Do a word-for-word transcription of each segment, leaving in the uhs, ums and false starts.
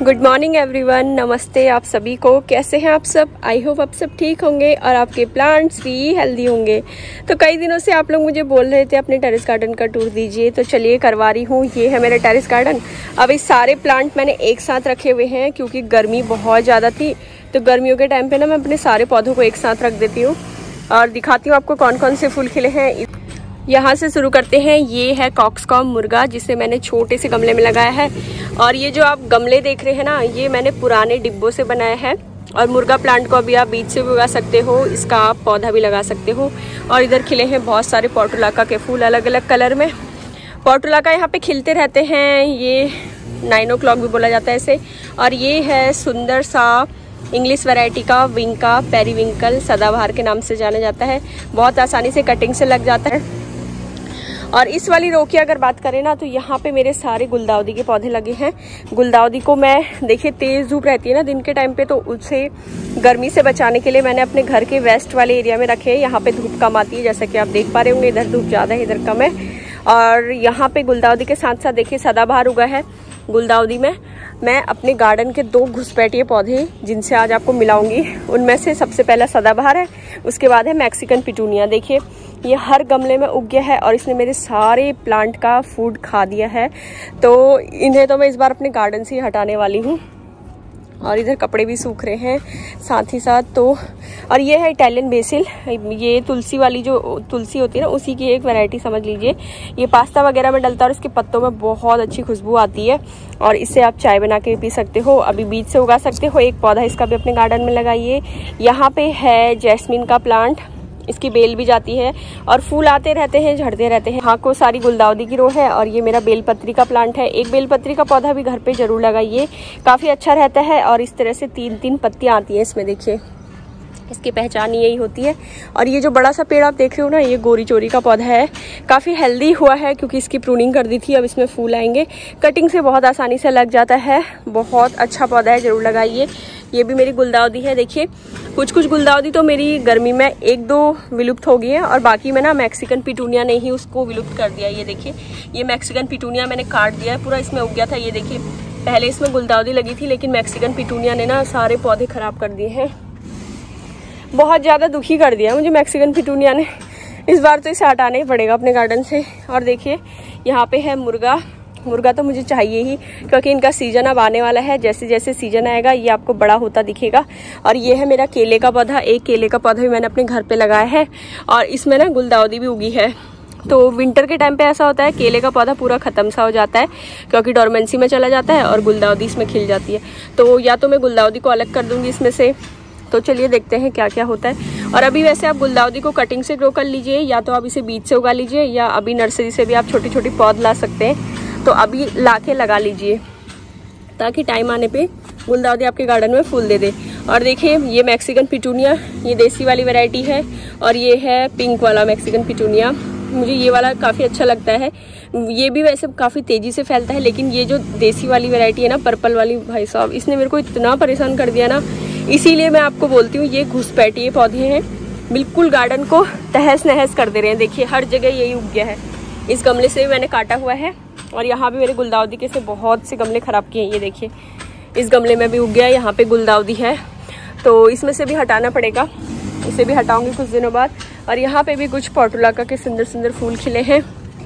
Good morning everyone, नमस्ते आप सभी को। कैसे हैं आप सब? आई होप आप सब ठीक होंगे और आपके प्लांट्स भी हेल्दी होंगे। तो कई दिनों से आप लोग मुझे बोल रहे थे अपने टेरेस गार्डन का टूर दीजिए, तो चलिए करवा रही हूँ। ये है मेरा टेरेस गार्डन। अब इस सारे प्लांट मैंने एक साथ रखे हुए हैं क्योंकि गर्मी बहुत ज़्यादा थी, तो गर्मियों के टाइम पर ना मैं अपने सारे पौधों को एक साथ रख देती हूँ और दिखाती हूँ आपको कौन कौन से फूल खिले हैं। यहाँ से शुरू करते हैं। ये है कॉक्सकॉम मुर्गा, जिसे मैंने छोटे से गमले में लगाया है। और ये जो आप गमले देख रहे हैं ना, ये मैंने पुराने डिब्बों से बनाया है। और मुर्गा प्लांट को अभी आप बीज से भी उगा सकते हो, इसका आप पौधा भी लगा सकते हो। और इधर खिले हैं बहुत सारे पोर्टुलाका के फूल अलग अलग कलर में। पोर्टुलाका यहाँ पे खिलते रहते हैं, ये नाइन ओ क्लॉक भी बोला जाता है इसे। और ये है सुंदर सा इंग्लिश वैरायटी का विंका पेरीविंकल, सदाबहार के नाम से जाना जाता है। बहुत आसानी से कटिंग से लग जाता है। और इस वाली रो की अगर बात करें ना, तो यहाँ पे मेरे सारे गुलदाउदी के पौधे लगे हैं। गुलदाउदी को मैं देखिए तेज़ धूप रहती है ना दिन के टाइम पे, तो उसे गर्मी से बचाने के लिए मैंने अपने घर के वेस्ट वाले एरिया में रखे हैं। यहाँ पे धूप कम आती है, जैसा कि आप देख पा रहे होंगे। इधर धूप ज़्यादा है, इधर कम है। और यहाँ पे गुलदाउदी के साथ साथ देखिए सदाबहार उगा है। गुलदाउदी में मैं अपने गार्डन के दो घुसपैठिए पौधे जिनसे आज आपको मिलाऊंगी, उनमें से सबसे पहला सदाबहार है, उसके बाद है मैक्सिकन पिटूनिया। देखिए ये हर गमले में उग गया है और इसने मेरे सारे प्लांट का फूड खा दिया है। तो इन्हें तो मैं इस बार अपने गार्डन से ही हटाने वाली हूँ। और इधर कपड़े भी सूख रहे हैं साथ ही साथ। तो और ये है इटालियन बेसिल, ये तुलसी वाली जो तुलसी होती है ना, उसी की एक वैरायटी समझ लीजिए। ये पास्ता वगैरह में डलता है और इसके पत्तों में बहुत अच्छी खुशबू आती है और इससे आप चाय बना के पी सकते हो। अभी बीज से उगा सकते हो। एक पौधा इसका भी अपने गार्डन में लगाइए। यहाँ पे है जैस्मीन का प्लांट, इसकी बेल भी जाती है और फूल आते रहते हैं, झड़ते रहते हैं। यहाँ को सारी गुलदाउदी की रो है। और ये मेरा बेलपत्री का प्लांट है। एक बेलपत्री का पौधा भी घर पे जरूर लगाइए, काफ़ी अच्छा रहता है। और इस तरह से तीन तीन पत्तियाँ आती हैं इसमें, देखिए इसकी पहचान यही होती है। और ये जो बड़ा सा पेड़ आप देख रहे हो ना, ये गोरी चोरी का पौधा है। काफ़ी हेल्दी हुआ है क्योंकि इसकी प्रूनिंग कर दी थी, अब इसमें फूल आएंगे। कटिंग से बहुत आसानी से लग जाता है, बहुत अच्छा पौधा है, ज़रूर लगाइए। ये भी मेरी गुलदाउदी है। देखिए कुछ कुछ गुलदाउदी तो मेरी गर्मी में एक दो विलुप्त हो गई है और बाकी में ना मैक्सिकन पिटूनिया ने ही उसको विलुप्त कर दिया। ये देखिए ये मैक्सिकन पिटूनिया मैंने काट दिया है, पूरा इसमें उग गया था। ये देखिए पहले इसमें गुलदाउदी लगी थी, लेकिन मैक्सिकन पिटूनिया ने ना सारे पौधे खराब कर दिए हैं। बहुत ज़्यादा दुखी कर दिया मुझे मैक्सिकन पिटूनिया ने। इस बार तो इसे हटाना ही पड़ेगा अपने गार्डन से। और देखिए यहाँ पे है मुर्गा। मुर्गा तो मुझे चाहिए ही क्योंकि इनका सीजन अब आने वाला है। जैसे जैसे सीजन आएगा ये आपको बड़ा होता दिखेगा। और ये है मेरा केले का पौधा। एक केले का पौधा भी मैंने अपने घर पे लगाया है और इसमें ना गुलदाउदी भी उगी है। तो विंटर के टाइम पे ऐसा होता है, केले का पौधा पूरा ख़त्म सा हो जाता है क्योंकि डोरमेंसी में चला जाता है और गुलदाउदी इसमें खिल जाती है। तो या तो मैं गुलदाउदी को अलग कर दूँगी इसमें से। तो चलिए देखते हैं क्या क्या होता है। और अभी वैसे आप गुलदाउदी को कटिंग से ग्रो कर लीजिए, या तो आप इसे बीज से उगा लीजिए, या अभी नर्सरी से भी आप छोटी छोटी पौध ला सकते हैं। तो अभी ला के लगा लीजिए ताकि टाइम आने पे गुलदाउदी आपके गार्डन में फूल दे दे। और देखिए ये मैक्सिकन पिटूनिया, ये देसी वाली वैरायटी है। और ये है पिंक वाला मैक्सिकन पिटूनिया। मुझे ये वाला काफ़ी अच्छा लगता है। ये भी वैसे काफ़ी तेज़ी से फैलता है, लेकिन ये जो देसी वाली वैरायटी है ना, पर्पल वाली, भाई साहब इसने मेरे को इतना परेशान कर दिया ना। इसीलिए मैं आपको बोलती हूँ ये घुसपैठिए पौधे हैं, बिल्कुल गार्डन को तहस नहस कर दे रहे हैं। देखिए हर जगह यही उग गया है। इस गमले से भी मैंने काटा हुआ है और यहाँ भी मेरे गुलदाउदी के से बहुत से गमले ख़राब किए हैं। ये देखिए इस गमले में भी उग गया है, यहाँ पे गुलदाउदी है, तो इसमें से भी हटाना पड़ेगा। इसे भी हटाऊंगी कुछ दिनों बाद। और यहाँ पे भी कुछ पोर्टुलाका के सुंदर सुंदर फूल खिले हैं,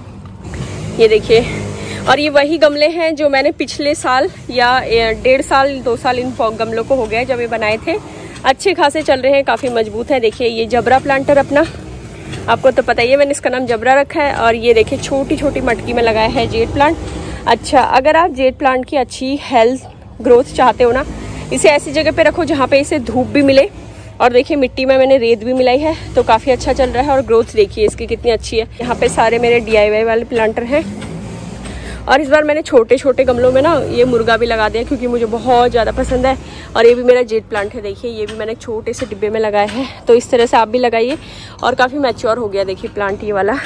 ये देखिए। और ये वही गमले हैं जो मैंने पिछले साल या डेढ़ साल दो साल इन गमलों को हो गया जब ये बनाए थे। अच्छे खासे चल रहे हैं, काफ़ी मजबूत है। देखिए ये जबरा प्लांटर अपना, आपको तो पता ही है मैंने इसका नाम जबरा रखा है। और ये देखिए छोटी छोटी मटकी में लगाया है जेड प्लांट। अच्छा, अगर आप जेड प्लांट की अच्छी हेल्थ ग्रोथ चाहते हो ना, इसे ऐसी जगह पे रखो जहाँ पे इसे धूप भी मिले। और देखिए मिट्टी में मैंने रेत भी मिलाई है, तो काफ़ी अच्छा चल रहा है। और ग्रोथ देखिए इसकी कितनी अच्छी है। यहाँ पे सारे मेरे डी आई वाई वाले प्लांटर हैं। और इस बार मैंने छोटे छोटे गमलों में ना ये मुर्गा भी लगा दिया क्योंकि मुझे बहुत ज़्यादा पसंद है। और ये भी मेरा जेड प्लांट है। देखिए ये भी मैंने छोटे से डिब्बे में लगाया है, तो इस तरह से आप भी लगाइए। और काफ़ी मैच्योर हो गया देखिए प्लांट ये वाला।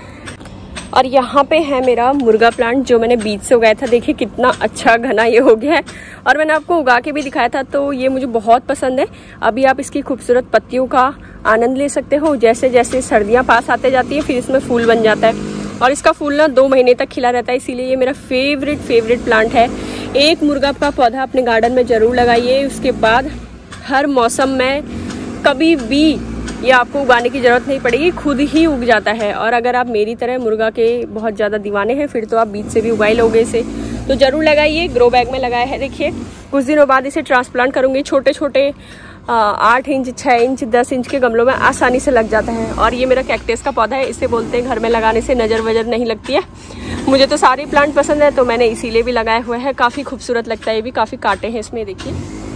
और यहाँ पे है मेरा मुर्गा प्लांट जो मैंने बीज से उगाया था। देखिए कितना अच्छा घना ये हो गया है। और मैंने आपको उगा के भी दिखाया था, तो ये मुझे बहुत पसंद है। अभी आप इसकी खूबसूरत पत्तियों का आनंद ले सकते हो। जैसे जैसे सर्दियाँ पास आते जाती है फिर इसमें फूल बन जाता है और इसका फूल ना दो महीने तक खिला रहता है, इसीलिए ये मेरा फेवरेट फेवरेट प्लांट है। एक मुर्गा का पौधा अपने गार्डन में ज़रूर लगाइए। उसके बाद हर मौसम में कभी भी ये आपको उगाने की ज़रूरत नहीं पड़ेगी, खुद ही उग जाता है। और अगर आप मेरी तरह मुर्गा के बहुत ज़्यादा दीवाने हैं फिर तो आप बीज से भी उगाई लोगे इसे, तो ज़रूर लगाइए। ग्रो बैग में लगाया है। देखिए कुछ दिनों बाद इसे ट्रांसप्लांट करूँगी। छोटे छोटे आठ इंच छः इंच दस इंच के गमलों में आसानी से लग जाता है। और ये मेरा कैक्टस का पौधा है, इसे बोलते हैं घर में लगाने से नज़र वजर नहीं लगती है। मुझे तो सारे प्लांट पसंद है तो मैंने इसीलिए भी लगाए हुए हैं। काफ़ी खूबसूरत लगता है, ये भी काफ़ी कांटे हैं इसमें देखिए।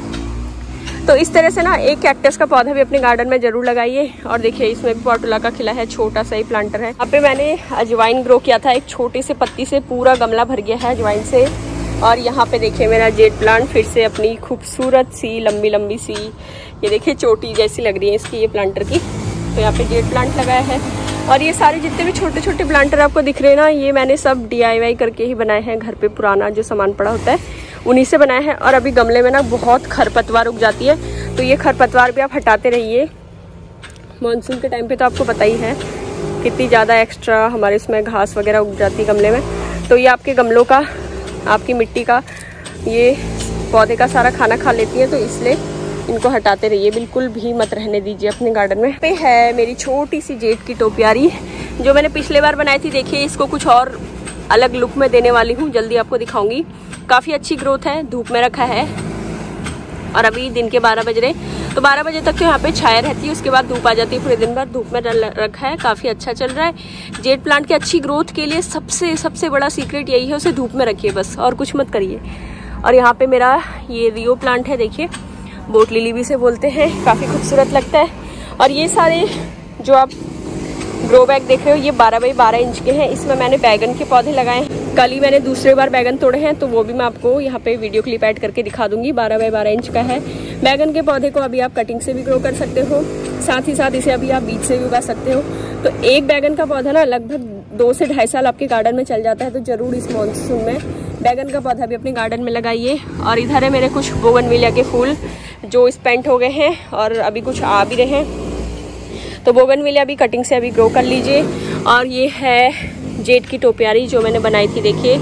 तो इस तरह से ना एक कैक्टस का पौधा भी अपने गार्डन में ज़रूर लगाइए। और देखिए इसमें भी पोर्टुला का खिला है, छोटा सा ही प्लांटर है। यहाँ पे मैंने अजवाइन ग्रो किया था, एक छोटे से पत्ती से पूरा गमला भर गया है अजवाइन से। और यहाँ पे देखिए मेरा जेड प्लांट फिर से अपनी खूबसूरत सी लंबी लंबी सी, ये देखिए चोटी जैसी लग रही है इसकी ये प्लांटर की। तो यहाँ पे जेड प्लांट लगाया है। और ये सारे जितने भी छोटे छोटे प्लांटर आपको दिख रहे हैं ना, ये मैंने सब डी आई वाई करके ही बनाए हैं। घर पे पुराना जो सामान पड़ा होता है उन्हीं से बनाए हैं। और अभी गमले में ना बहुत खरपतवार उग जाती है, तो ये खरपतवार भी आप हटाते रहिए। मानसून के टाइम पे तो आपको पता ही है कितनी ज़्यादा एक्स्ट्रा हमारे इसमें घास वगैरह उग जाती है गमले में। तो ये आपके गमलों का, आपकी मिट्टी का, ये पौधे का सारा खाना खा लेती है, तो इसलिए इनको हटाते रहिए, बिल्कुल भी मत रहने दीजिए अपने गार्डन में। पे है मेरी छोटी सी जेट की टोपियारी जो मैंने पिछले बार बनाई थी। देखिए इसको कुछ और अलग लुक में देने वाली हूँ, जल्दी आपको दिखाऊंगी। काफ़ी अच्छी ग्रोथ है, धूप में रखा है। और अभी दिन के बारह बज रहे, तो बारह बजे तक तो यहाँ पे छाया रहती है, उसके बाद धूप आ जाती है। पूरे दिन भर धूप में रखा है, काफ़ी अच्छा चल रहा है। जेट प्लांट की अच्छी ग्रोथ के लिए सबसे सबसे बड़ा सीक्रेट यही है, उसे धूप में रखिए बस, और कुछ मत करिए। और यहाँ पे मेरा ये रियो प्लांट है, देखिए बोट लिली भी से बोलते हैं, काफ़ी खूबसूरत लगता है। और ये सारे जो आप ग्रो बैग देख रहे हो ये बारह बाई बारह इंच के हैं। इसमें मैंने बैगन के पौधे लगाए हैं। कल ही मैंने दूसरे बार बैगन तोड़े हैं, तो वो भी मैं आपको यहाँ पे वीडियो क्लिप ऐड करके दिखा दूंगी। बारह बाई बारह इंच का है। बैगन के पौधे को अभी आप कटिंग से भी ग्रो कर सकते हो, साथ ही साथ इसे अभी आप बीज से भी उगा सकते हो। तो एक बैगन का पौधा ना लगभग दो से ढाई साल आपके गार्डन में चल जाता है। तो ज़रूर इस मानसून में बैगन का पौधा भी अपने गार्डन में लगाइए। और इधर है मेरे कुछ बोगनविलिया के फूल जो स्पेंट हो गए हैं और अभी कुछ आ भी रहे हैं, तो बोगनविलिया भी कटिंग से अभी ग्रो कर लीजिए। और ये है जेट की टोपियारी जो मैंने बनाई थी, देखिए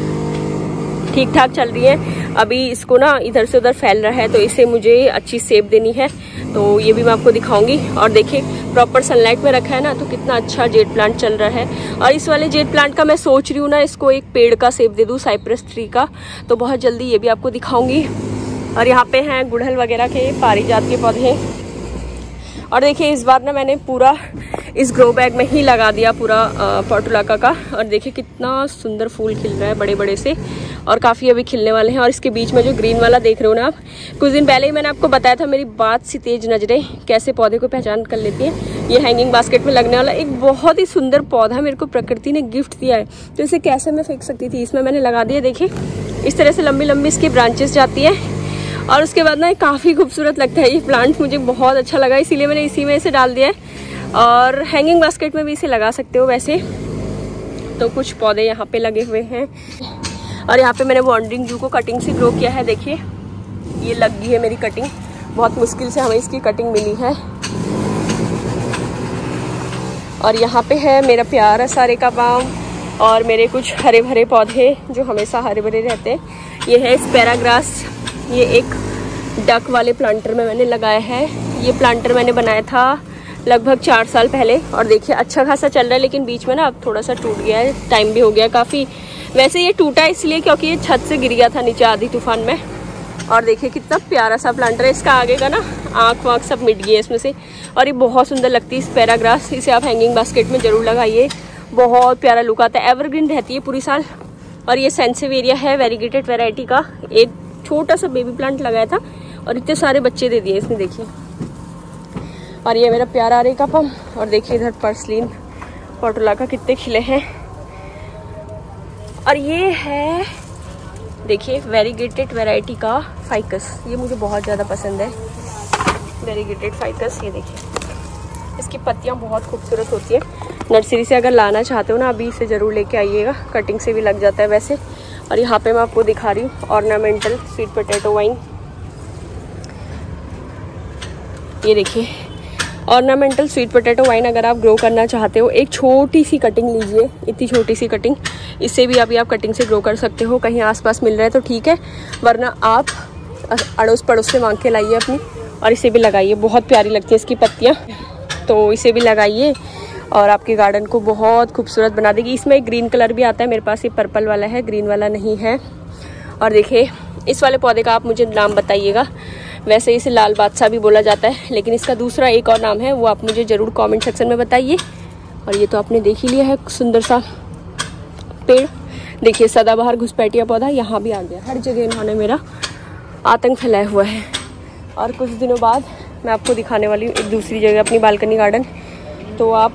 ठीक ठाक चल रही है। अभी इसको ना इधर से उधर फैल रहा है, तो इसे मुझे अच्छी शेप देनी है, तो ये भी मैं आपको दिखाऊंगी। और देखिए प्रॉपर सनलाइट में रखा है ना, तो कितना अच्छा जेट प्लांट चल रहा है। और इस वाले जेट प्लांट का मैं सोच रही हूँ ना, इसको एक पेड़ का शेप दे दूँ, साइप्रस ट्री का, तो बहुत जल्दी ये भी आपको दिखाऊंगी। और यहाँ पे हैं गुड़हल वगैरह के पारिजात के पौधे। और देखिए इस बार ना मैंने पूरा इस ग्रो बैग में ही लगा दिया पूरा पोर्टुलाका का। और देखिए कितना सुंदर फूल खिल रहा है बड़े बड़े से, और काफ़ी अभी खिलने वाले हैं। और इसके बीच में जो ग्रीन वाला देख रहे हो ना आप, कुछ दिन पहले ही मैंने आपको बताया था मेरी बात सी तेज नजरें कैसे पौधे को पहचान कर लेती हैं। ये हैंगिंग बास्केट में लगने वाला एक बहुत ही सुंदर पौधा मेरे को प्रकृति ने गिफ्ट दिया है, तो इसे कैसे मैं फेंक सकती थी, इसमें मैंने लगा दिया। देखिए इस तरह से लंबी लंबी इसकी ब्रांचेस जाती है, और उसके बाद ना काफ़ी खूबसूरत लगता है ये प्लांट, मुझे बहुत अच्छा लगा, इसीलिए मैंने इसी में इसे डाल दिया है। और हैंगिंग बास्केट में भी इसे लगा सकते हो वैसे। तो कुछ पौधे यहाँ पे लगे हुए हैं। और यहाँ पे मैंने वॉन्डरिंग जू को कटिंग से ग्रो किया है, देखिए ये लग गई है मेरी कटिंग, बहुत मुश्किल से हमें इसकी कटिंग मिली है। और यहाँ पे है मेरा प्यारा सारे का बाम, और मेरे कुछ हरे भरे पौधे जो हमेशा हरे भरे रहते हैं। ये है स्पैराग्रास, ये एक डक वाले प्लांटर में मैंने लगाया है। ये प्लांटर मैंने बनाया था लगभग चार साल पहले, और देखिए अच्छा खासा चल रहा है, लेकिन बीच में ना अब थोड़ा सा टूट गया है, टाइम भी हो गया काफ़ी। वैसे ये टूटा इसलिए क्योंकि ये छत से गिर गया था नीचे आधी तूफान में। और देखिए कितना प्यारा सा प्लांटर है, इसका आगे का ना आँख वाँख सब मिट गई है इसमें से, और ये बहुत सुंदर लगती है स्पैराग्रास। इसे आप हैंगिंग बास्केट में ज़रूर लगाइए, बहुत प्यारा लुक आता है, एवरग्रीन रहती है पूरी साल। और ये सेंसेवेरिया है वेरीगेटेड वैरायटी का, एक छोटा सा बेबी प्लांट लगाया था और इतने सारे बच्चे दे दिए इसने, देखिए। और ये मेरा प्यारा अरेका पम, और देखिए इधर पर्सलिन पोर्टुलाका कितने खिले हैं। और ये है देखिए वेरीगेटेड वैरायटी का फाइकस, ये मुझे बहुत ज़्यादा पसंद है वेरीगेटेड फाइकस। ये देखिए इसकी पत्तियाँ बहुत खूबसूरत होती है। नर्सरी से अगर लाना चाहते हो ना अभी इसे ज़रूर लेके आइएगा, कटिंग से भी लग जाता है वैसे। और यहाँ पे मैं आपको दिखा रही हूँ ऑर्नामेंटल स्वीट पोटैटो वाइन, ये देखिए ऑर्नामेंटल स्वीट पोटैटो वाइन अगर आप ग्रो करना चाहते हो, एक छोटी सी कटिंग लीजिए, इतनी छोटी सी कटिंग, इससे भी अभी आप कटिंग से ग्रो कर सकते हो। कहीं आसपास मिल रहा है तो ठीक है, वरना आप अड़ोस पड़ोस से मांग के लाइए अपनी, और इसे भी लगाइए। बहुत प्यारी लगती है इसकी पत्तियाँ, तो इसे भी लगाइए और आपके गार्डन को बहुत खूबसूरत बना देगी। इसमें एक ग्रीन कलर भी आता है, मेरे पास ये पर्पल वाला है, ग्रीन वाला नहीं है। और देखिए इस वाले पौधे का आप मुझे नाम बताइएगा। वैसे इसे लाल बादशाह भी बोला जाता है, लेकिन इसका दूसरा एक और नाम है, वो आप मुझे ज़रूर कमेंट सेक्शन में बताइए। और ये तो आपने देख ही लिया है सुंदर सा पेड़। देखिए सदाबहार घुसपैठिया पौधा यहाँ भी आ गया। हर जगह इन्होंने मेरा आतंक फैलाया हुआ है। और कुछ दिनों बाद मैं आपको दिखाने वाली हूँ एक दूसरी जगह अपनी बालकनी गार्डन, तो आप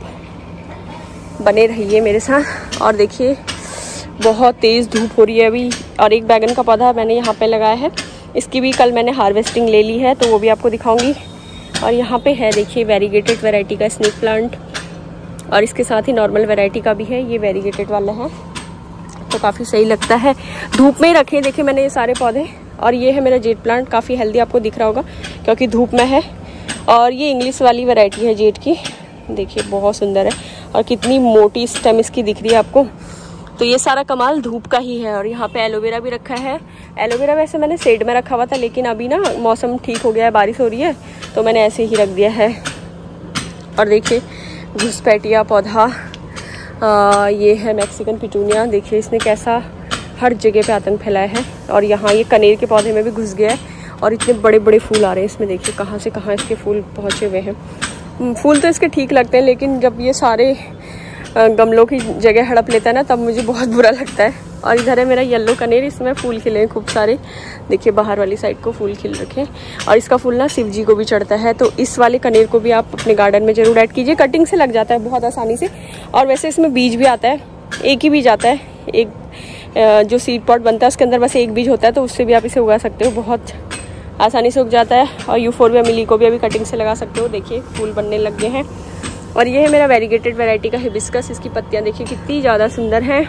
बने रहिए मेरे साथ। और देखिए बहुत तेज़ धूप हो रही है अभी। और एक बैगन का पौधा मैंने यहाँ पे लगाया है, इसकी भी कल मैंने हार्वेस्टिंग ले ली है, तो वो भी आपको दिखाऊंगी। और यहाँ पे है देखिए वेरीगेटेड वैरायटी का स्नेक प्लांट, और इसके साथ ही नॉर्मल वैरायटी का भी है। ये वेरीगेटेड वाला है तो काफ़ी सही लगता है, धूप में ही रखे। देखिए मैंने ये सारे पौधे, और ये है मेरा जेड प्लांट, काफ़ी हेल्दी आपको दिख रहा होगा क्योंकि धूप में है। और ये इंग्लिश वाली वैरायटी है जेड की, देखिए बहुत सुंदर है और कितनी मोटी स्टेम इसकी दिख रही है आपको। तो ये सारा कमाल धूप का ही है। और यहाँ पे एलोवेरा भी रखा है। एलोवेरा वैसे मैंने शेड में रखा हुआ था, लेकिन अभी ना मौसम ठीक हो गया है, बारिश हो रही है, तो मैंने ऐसे ही रख दिया है। और देखिए घुसपैठिया पौधा, आ, ये है मैक्सिकन पिटूनिया। देखिए इसने कैसा हर जगह पे आतंक फैलाया है। और यहाँ ये कनेर के पौधे में भी घुस गया है, और इतने बड़े बड़े फूल आ रहे हैं इसमें। देखिए कहाँ से कहाँ इसके फूल पहुँचे हुए हैं। फूल तो इसके ठीक लगते हैं, लेकिन जब ये सारे गमलों की जगह हड़प लेता है ना, तब मुझे बहुत बुरा लगता है। और इधर है मेरा येलो कनेर, इसमें फूल खिले हैं खूब सारे। देखिए बाहर वाली साइड को फूल खिल रखे हैं, और इसका फूल ना शिव जी को भी चढ़ता है, तो इस वाले कनेर को भी आप अपने गार्डन में जरूर ऐड कीजिए। कटिंग से लग जाता है बहुत आसानी से। और वैसे इसमें बीज भी आता है, एक ही बीज आता है, एक जो सीड पॉट बनता है उसके अंदर बस एक बीज होता है, तो उससे भी आप इसे उगा सकते हो, बहुत आसानी से उग जाता है। और यूफोरबिया मिली को भी अभी कटिंग से लगा सकते हो। देखिए फूल बनने लग गए हैं। और ये है मेरा वेरीगेटेड वैरायटी का हिबिस्कस, इसकी पत्तियां देखिए कितनी ज़्यादा सुंदर हैं।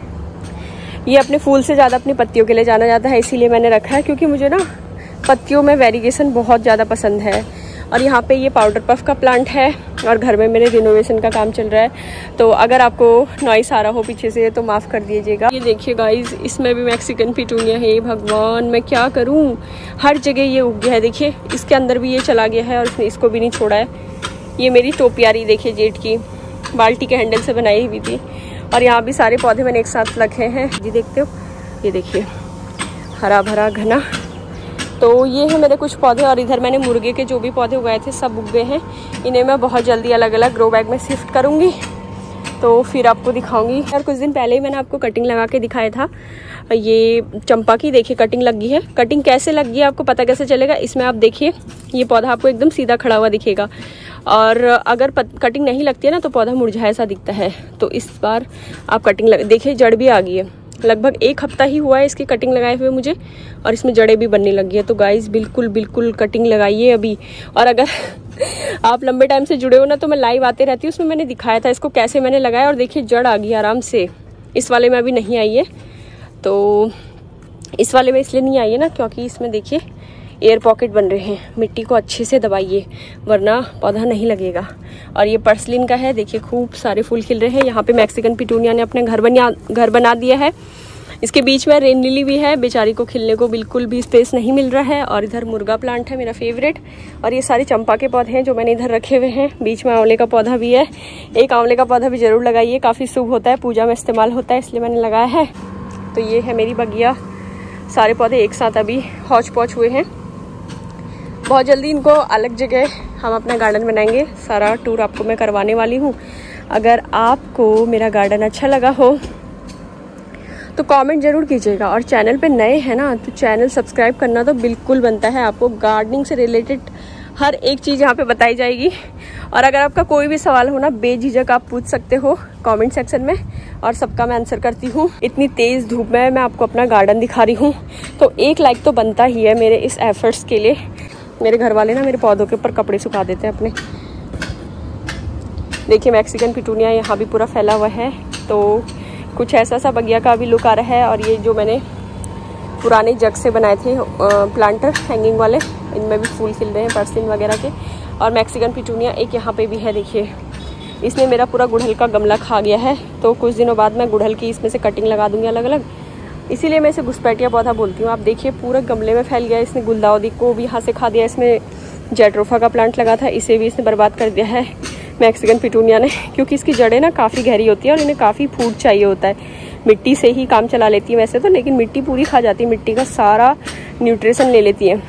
ये अपने फूल से ज़्यादा अपनी पत्तियों के लिए जाना जाता है, इसीलिए मैंने रखा है, क्योंकि मुझे ना पत्तियों में वेरिएशन बहुत ज़्यादा पसंद है। और यहाँ पे ये पाउडर पफ का प्लांट है, और घर में मेरे रिनोवेशन का काम चल रहा है, तो अगर आपको नॉइस आ रहा हो पीछे से तो माफ़ कर दीजिएगा। ये देखिए गाइस, इसमें भी मैक्सिकन पिटूनिया है। भगवान मैं क्या करूँ, हर जगह ये उग गया है। देखिए इसके अंदर भी ये चला गया है, और इसने इसको भी नहीं छोड़ा है। ये मेरी टोपियारी देखिए जेट की, बाल्टी के हैंडल से बनाई हुई थी। और यहाँ भी सारे पौधे मैंने एक साथ रखे हैं जी, देखते हो ये देखिए हरा भरा घना। तो ये है मेरे कुछ पौधे। और इधर मैंने मुर्गे के जो भी पौधे उगाए थे सब उग गए हैं। इन्हें मैं बहुत जल्दी अलग अलग ग्रो बैग में शिफ्ट करूँगी, तो फिर आपको दिखाऊंगी। और कुछ दिन पहले ही मैंने आपको कटिंग लगा के दिखाया था, ये चंपा की देखिए कटिंग लग गई है। कटिंग कैसे लग गई है आपको पता कैसे चलेगा, इसमें आप देखिए ये पौधा आपको एकदम सीधा खड़ा हुआ दिखेगा, और अगर कटिंग नहीं लगती है ना तो पौधा मुरझाया सा दिखता है। तो इस बार आप कटिंग लग देखिए, जड़ भी आ गई है। लगभग एक हफ्ता ही हुआ है इसकी कटिंग लगाए हुए मुझे, और इसमें जड़ें भी बनने लगी है। तो गाइस बिल्कुल बिल्कुल कटिंग लगाइए अभी। और अगर आप लंबे टाइम से जुड़े हो ना, तो मैं लाइव आते रहती हूँ, उसमें मैंने दिखाया था इसको कैसे मैंने लगाया। और देखिए जड़ आ गई आराम से। इस वाले में अभी नहीं आई है, तो इस वाले में इसलिए नहीं आई है ना क्योंकि इसमें देखिए एयर पॉकेट बन रहे हैं। मिट्टी को अच्छे से दबाइए वरना पौधा नहीं लगेगा। और ये पर्सलिन का है, देखिए खूब सारे फूल खिल रहे हैं। यहाँ पे मैक्सिकन पिटूनिया ने अपने घर बना घर बना दिया है। इसके बीच में रेन लिली भी है, बेचारी को खिलने को बिल्कुल भी स्पेस नहीं मिल रहा है। और इधर मुर्गा प्लांट है मेरा फेवरेट। और ये सारे चंपा के पौधे हैं जो मैंने इधर रखे हुए हैं। बीच में आंवले का पौधा भी है, एक आंवले का पौधा भी जरूर लगाइए, काफ़ी शुभ होता है, पूजा में इस्तेमाल होता है, इसलिए मैंने लगाया है। तो ये है मेरी बगिया, सारे पौधे एक साथ अभी हौच पौच हुए हैं। बहुत जल्दी इनको अलग जगह हम अपना गार्डन बनाएंगे, सारा टूर आपको मैं करवाने वाली हूँ। अगर आपको मेरा गार्डन अच्छा लगा हो तो कमेंट ज़रूर कीजिएगा। और चैनल पे नए हैं ना तो चैनल सब्सक्राइब करना तो बिल्कुल बनता है। आपको गार्डनिंग से रिलेटेड हर एक चीज़ यहाँ पे बताई जाएगी। और अगर आपका कोई भी सवाल हो ना, बेझिझक आप पूछ सकते हो कमेंट सेक्शन में, और सबका मैं आंसर करती हूँ। इतनी तेज़ धूप में मैं आपको अपना गार्डन दिखा रही हूँ, तो एक लाइक तो बनता ही है मेरे इस एफर्ट्स के लिए। मेरे घर वाले ना मेरे पौधों के ऊपर कपड़े सुखा देते हैं अपने। देखिए मैक्सिकन पिटूनिया यहाँ भी पूरा फैला हुआ है, तो कुछ ऐसा सा बगिया का भी लुक आ रहा है। और ये जो मैंने पुराने जग से बनाए थे प्लांटर हैंगिंग वाले, इनमें भी फूल खिल रहे हैं पर्सिन वगैरह के। और मैक्सिकन पिटूनिया एक यहाँ पे भी है। देखिए इसने मेरा पूरा गुड़हल का गमला खा गया है, तो कुछ दिनों बाद मैं गुड़हल की इसमें से कटिंग लगा दूंगी अलग अलग, इसीलिए मैं इसे घुसपैठिया पौधा बोलती हूँ। आप देखिए पूरे गमले में फैल गया, इसने गुलदाउदी को भी यहाँ से खा दिया। इसमें जेट्रोफा का प्लांट लगा था, इसे भी इसने बर्बाद कर दिया है मैक्सिकन पिटूनिया ने, क्योंकि इसकी जड़ें ना काफ़ी गहरी होती है और इन्हें काफ़ी फूड चाहिए होता है। मिट्टी से ही काम चला लेती है वैसे तो, लेकिन मिट्टी पूरी खा जाती है, मिट्टी का सारा न्यूट्रिशन ले लेती है।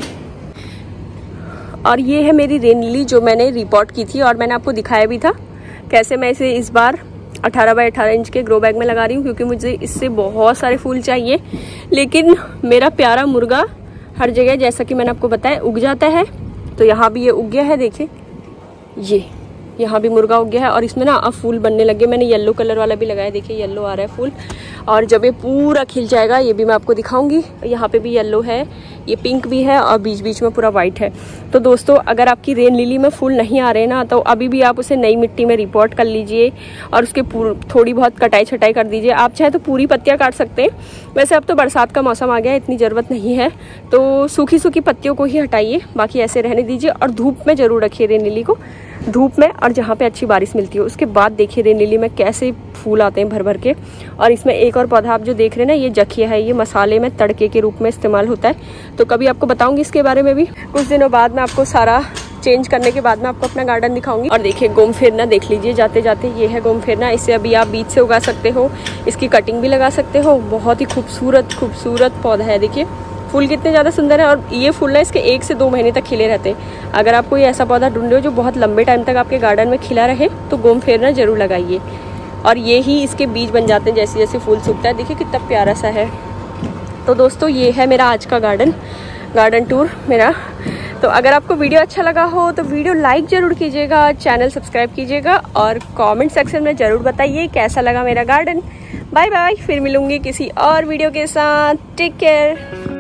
और ये है मेरी रेन लिली जो मैंने रिपोर्ट की थी और मैंने आपको दिखाया भी था कैसे मैं इसे इस बार अठारह बाई अठारह इंच के ग्रो बैग में लगा रही हूँ, क्योंकि मुझे इससे बहुत सारे फूल चाहिए। लेकिन मेरा प्यारा मुर्गा हर जगह जैसा कि मैंने आपको बताया उग जाता है, तो यहाँ भी ये उग गया है। देखिए ये यहाँ भी मुर्गा उग गया है और इसमें ना अब फूल बनने लगे। मैंने येलो कलर वाला भी लगाया, देखिए येलो आ रहा है फूल, और जब ये पूरा खिल जाएगा ये भी मैं आपको दिखाऊंगी। यहाँ पे भी येलो है, ये पिंक भी है और बीच बीच में पूरा वाइट है। तो दोस्तों अगर आपकी रेन लिली में फूल नहीं आ रहे ना, तो अभी भी आप उसे नई मिट्टी में रिपोर्ट कर लीजिए और उसके थोड़ी बहुत कटाई छटाई कर दीजिए। आप चाहे तो पूरी पत्तियाँ काट सकते हैं, वैसे अब तो बरसात का मौसम आ गया है, इतनी ज़रूरत नहीं है, तो सूखी सूखी पत्तियों को ही हटाइए, बाकी ऐसे रहने दीजिए। और धूप में ज़रूर रखिए रेन लिली को, धूप में, और जहाँ पे अच्छी बारिश मिलती है। उसके बाद देखिए रेन लिली में कैसे फूल आते हैं भर भर के। और इसमें एक और पौधा आप जो देख रहे हैं ना, ये जखिया है, ये मसाले में तड़के के रूप में इस्तेमाल होता है, तो कभी आपको बताऊंगी इसके बारे में भी। कुछ दिनों बाद मैं आपको सारा चेंज करने के बाद मैं आपको अपना गार्डन दिखाऊंगी। और देखिए गोमफेरना देख लीजिए जाते जाते, ये है गोमफेरना, इसे अभी आप बीज से उगा सकते हो, इसकी कटिंग भी लगा सकते हो। बहुत ही खूबसूरत खूबसूरत पौधा है, देखिए फूल कितने ज़्यादा सुंदर है। और ये फूल ना इसके एक से दो महीने तक खिले रहते हैं। अगर आप कोई ऐसा पौधा ढूंढ रहे हो जो बहुत लंबे टाइम तक आपके गार्डन में खिला रहे, तो गोमफेरना जरूर लगाइए। और ये ही इसके बीज बन जाते हैं जैसे जैसे फूल सूखता है। देखिए कितना प्यारा सा है। तो दोस्तों ये है मेरा आज का गार्डन गार्डन टूर मेरा। तो अगर आपको वीडियो अच्छा लगा हो तो वीडियो लाइक ज़रूर कीजिएगा, चैनल सब्सक्राइब कीजिएगा और कमेंट सेक्शन में ज़रूर बताइए कैसा लगा मेरा गार्डन। बाय बाय, फिर मिलूंगी किसी और वीडियो के साथ। Take care.